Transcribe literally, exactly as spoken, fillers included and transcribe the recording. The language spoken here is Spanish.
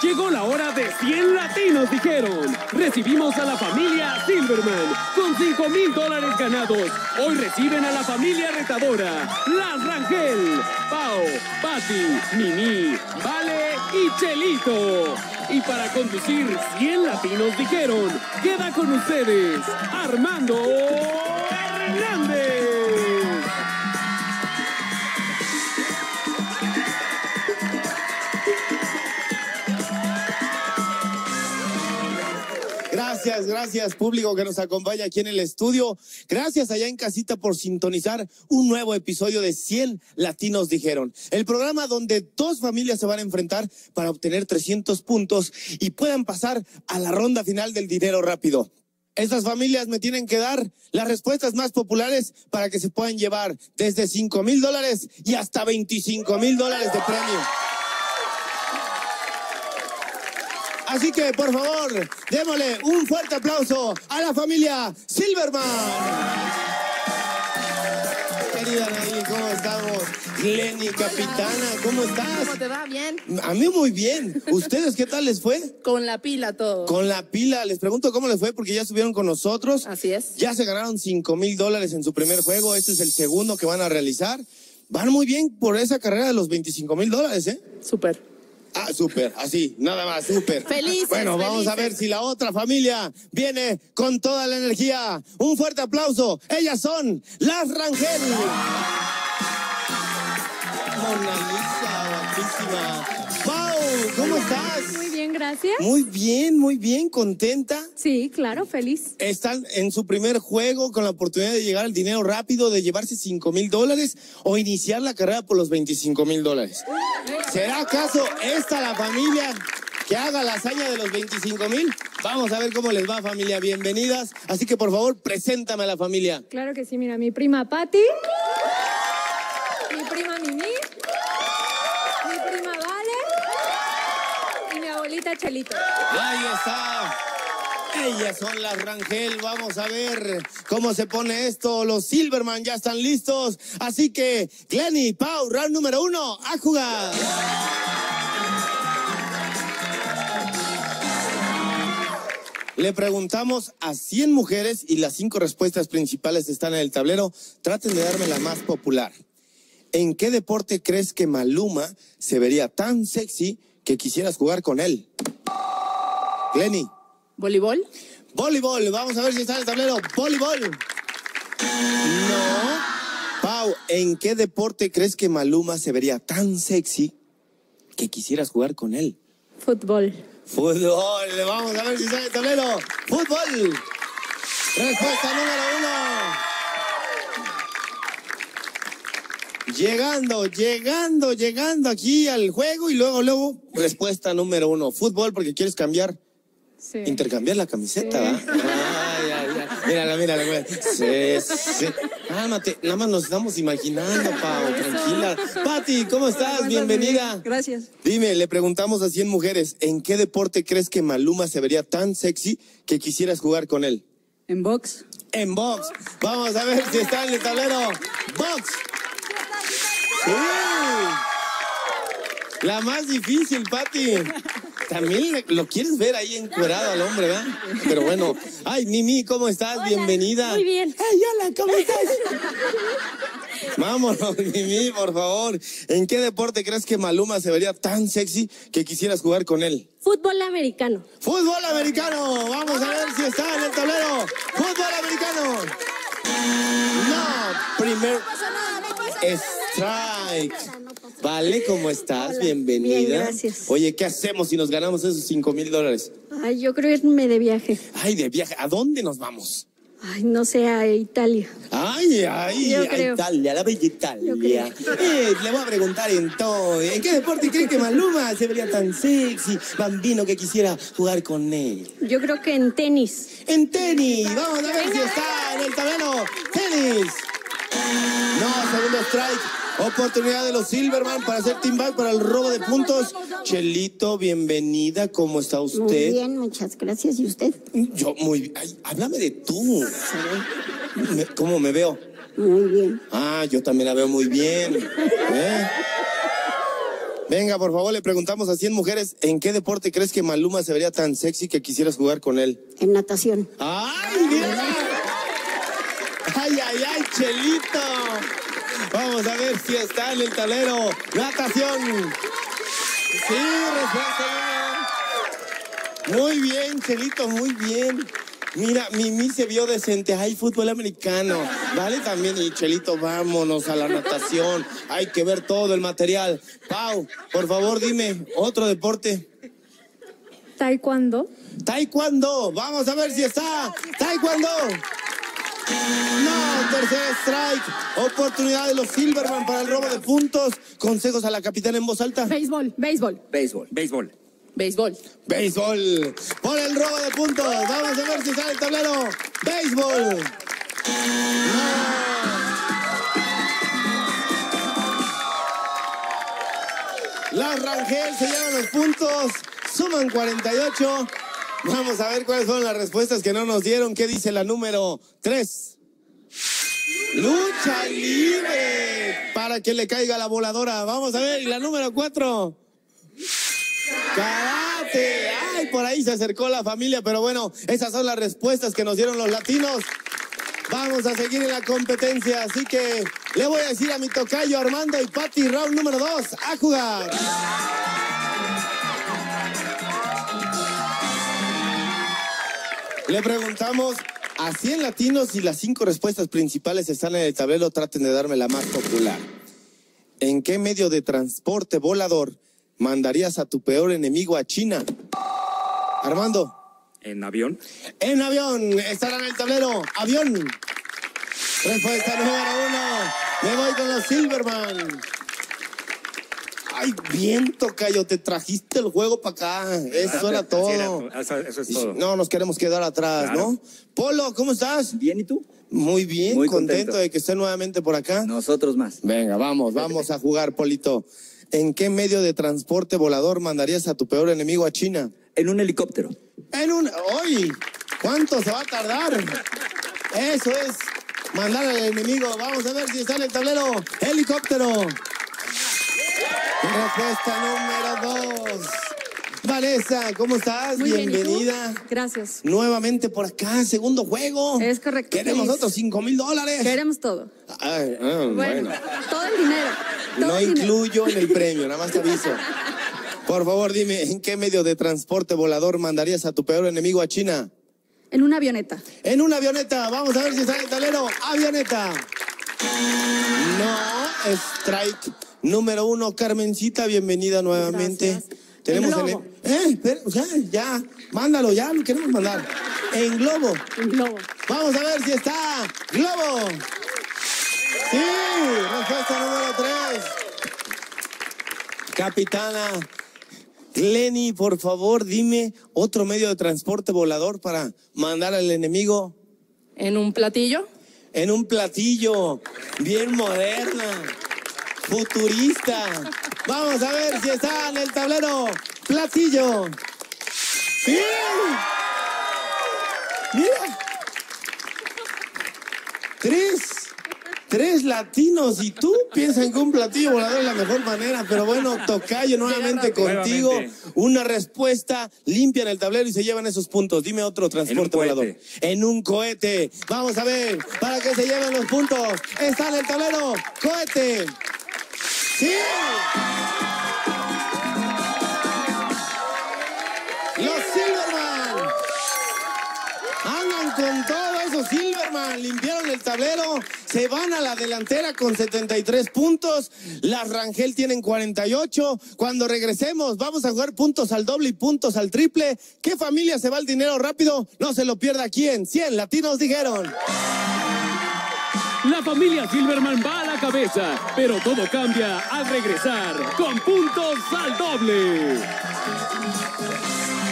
Llegó la hora de cien latinos, dijeron. Recibimos a la familia Silverman con cinco mil dólares ganados. Hoy reciben a la familia retadora, Las Rangel, Pau, Pati, Mimi, Vale y Chelito. Y para conducir cien latinos, dijeron, queda con ustedes Armando Hernández. Gracias, gracias público que nos acompaña aquí en el estudio. Gracias allá en casita por sintonizar un nuevo episodio de cien latinos dijeron. El programa donde dos familias se van a enfrentar para obtener trescientos puntos y puedan pasar a la ronda final del dinero rápido. Estas familias me tienen que dar las respuestas más populares para que se puedan llevar desde cinco mil dólares y hasta veinticinco mil dólares de premio. Así que, por favor, démosle un fuerte aplauso a la familia Silverman. Querida Nayeli, ¿cómo estamos? Lenny, capitana, ¿cómo estás? ¿Cómo te va? ¿Bien? A mí muy bien. ¿Ustedes qué tal les fue? Con la pila todo. Con la pila. Les pregunto cómo les fue porque ya estuvieron con nosotros. Así es. Ya se ganaron cinco mil dólares en su primer juego. Este es el segundo que van a realizar. Van muy bien por esa carrera de los veinticinco mil dólares, ¿eh? Súper. Ah, súper, así, nada más, súper. Felices, Bueno, vamos felices. a ver si la otra familia viene con toda la energía. Un fuerte aplauso. Ellas son Las Rangel. Mona Lisa, guapísima. Pau, ¿cómo estás? Muy bien, gracias. Muy bien, muy bien, contenta. Sí, claro, feliz. Están en su primer juego con la oportunidad de llegar al dinero rápido, de llevarse cinco mil dólares o iniciar la carrera por los veinticinco mil dólares. ¿Será acaso esta la familia que haga la hazaña de los veinticinco mil? Vamos a ver cómo les va, familia. Bienvenidas. Así que, por favor, preséntame a la familia. Claro que sí, mira, mi prima Patti, mi prima Mimi, mi prima Vale y mi abuelita Chelito. Ahí está. Ellas son Las Rangel. Vamos a ver cómo se pone esto. Los Silverman ya están listos. Así que, Glenny, Pau, round número uno, a jugar. Le preguntamos a cien mujeres y las cinco respuestas principales están en el tablero. Traten de darme la más popular. ¿En qué deporte crees que Maluma se vería tan sexy que quisieras jugar con él? Glenny. ¿Voleibol? Voleibol, vamos a ver si está en el tablero. Voleibol. No. Pau, ¿en qué deporte crees que Maluma se vería tan sexy que quisieras jugar con él? Fútbol. Fútbol, vamos a ver si está en el tablero. Fútbol. Respuesta número uno. Llegando, llegando, llegando aquí al juego y luego, luego, respuesta número uno. Fútbol porque quieres cambiar. Sí. Intercambiar la camiseta, ¿va? Sí. Ay, ay, ay. Mírala, mírala, mírala. Sí, sí. Cálmate, nada más nos estamos imaginando, Pau, tranquila. Pati, ¿cómo estás? Bienvenida. Gracias. Dime, le preguntamos a cien mujeres, ¿en qué deporte crees que Maluma se vería tan sexy que quisieras jugar con él? ¿En box? En box. Vamos a ver si está en el tablero. Box. Sí. La más difícil, Pati. También lo quieres ver ahí encuerado al hombre, ¿verdad? Pero bueno. Ay, Mimi, ¿cómo estás? Hola, Bienvenida. muy bien. Ay, hola, ¿cómo estás? Vámonos, Mimi, por favor. ¿En qué deporte crees que Maluma se vería tan sexy que quisieras jugar con él? Fútbol americano. Fútbol americano. Vamos a ver si está en el tablero. Fútbol americano. No, primer strike. Vale, ¿cómo estás? Hola. Bienvenida. Bien, gracias. Oye, ¿qué hacemos si nos ganamos esos cinco mil dólares? Ay, yo creo irme de viaje. Ay, de viaje. ¿A dónde nos vamos? Ay, no sé, a Italia. Ay, ay, Yo a creo. Italia, la bella Yo Italia. creo. Eh, le voy a preguntar entonces, ¿en qué deporte cree que Maluma se vería tan sexy, bambino, que quisiera jugar con él? Yo creo que en tenis. En tenis, vamos a ver si está en el tablero. Tenis. No, segundo strike. Oportunidad de los Silverman para hacer team back para el robo de puntos. Chelito, bienvenida. ¿Cómo está usted? Muy bien, muchas gracias. ¿Y usted? Yo muy bien. Ay, háblame de tú. Me- ¿Cómo me veo? Muy bien. Ah, yo también la veo muy bien. ¿Eh? Venga, por favor, le preguntamos a cien mujeres, ¿en qué deporte crees que Maluma se vería tan sexy que quisieras jugar con él? En natación. ¡Ay, mira! ¡Ay, ay, ay, Chelito! Vamos a ver si está en el tablero. Natación. Sí, respuesta. Muy bien, Chelito, muy bien. Mira, Mimi se vio decente. Hay fútbol americano. Vale, también. Y Chelito, vámonos a la natación. Hay que ver todo el material. Pau, por favor, dime, otro deporte. Taekwondo. Taekwondo. Vamos a ver si está. Taekwondo. No, tercer strike. Oportunidad de los Silverman para el robo de puntos. Consejos a la capitana en voz alta. Béisbol, béisbol, Béisbol, béisbol. béisbol. Béisbol. Por el robo de puntos. Vamos a ver si sale el tablero. Béisbol. No. Las Rangel se llevan los puntos. Suman cuarenta y ocho. Vamos a ver cuáles fueron las respuestas que no nos dieron. ¿Qué dice la número tres? Lucha libre. Para que le caiga la voladora. Vamos a ver. ¿Y la número cuatro? Karate. Ay, por ahí se acercó la familia, pero bueno, esas son las respuestas que nos dieron los latinos. Vamos a seguir en la competencia, así que le voy a decir a mi tocayo Armando y Pati, round número dos, a jugar. Le preguntamos a cien latinos y las cinco respuestas principales están en el tablero. Traten de darme la más popular. ¿En qué medio de transporte volador mandarías a tu peor enemigo a China? Armando. ¿En avión? En avión. Estará en el tablero. Avión. Respuesta número uno. Me voy con los Silverman. Ay, bien, tocayo, te trajiste el juego para acá. Eso era todo. Sí, era, eso, eso es todo. No nos queremos quedar atrás, Claro. ¿no? Polo, ¿cómo estás? Bien, ¿y tú? Muy bien, Muy contento. contento de que esté nuevamente por acá. Nosotros más. Venga, vamos, vamos a jugar, Polito. ¿En qué medio de transporte volador mandarías a tu peor enemigo a China? En un helicóptero. En un... ¡Oye! ¿Cuánto se va a tardar? Eso es mandar al enemigo. Vamos a ver si está en el tablero. Helicóptero. Respuesta número dos. Vanessa, ¿cómo estás? Muy bien, ¿y tú? Bienvenida. Gracias. Nuevamente por acá, segundo juego. Es correcto. Queremos Feliz. otros cinco mil dólares. Queremos todo. Ay, ah, Bueno, bueno. todo el dinero. Todo No el dinero. incluyo en el premio, nada más te aviso. Por favor, dime, ¿en qué medio de transporte volador mandarías a tu peor enemigo a China? En una avioneta. En una avioneta. Vamos a ver si sale el tablero. Avioneta. No, strike número uno. Carmencita, bienvenida nuevamente. Gracias. Tenemos En el... globo. Eh, espera, o sea, ya, mándalo, ya lo queremos mandar. En globo. En globo. Vamos a ver si está. Globo. Sí, respuesta número tres. Capitana Lenny, por favor, dime otro medio de transporte volador para mandar al enemigo. En un platillo. En un platillo, bien moderna, futurista. Vamos a ver si está en el tablero. Platillo. ¡Sí! Mira. Tres. Tres latinos y tú piensas que un platillo volador es la mejor manera, pero bueno, tocayo nuevamente contigo. Nuevamente. Una respuesta limpia en el tablero y se llevan esos puntos. Dime otro transporte cohete. volador. En un cohete. Vamos a ver, para que se lleven los puntos. Está en el tablero. Cohete. ¡Sí! Los Silverman. Andan con todo eso, Silverman. Limpiaron el tablero. Se van a la delantera con setenta y tres puntos. Las Rangel tienen cuarenta y ocho. Cuando regresemos, vamos a jugar puntos al doble y puntos al triple. ¿Qué familia se va el dinero rápido? No se lo pierda aquí en cien Latinos Dijeron. La familia Silverman va a la cabeza, pero todo cambia al regresar con puntos al doble.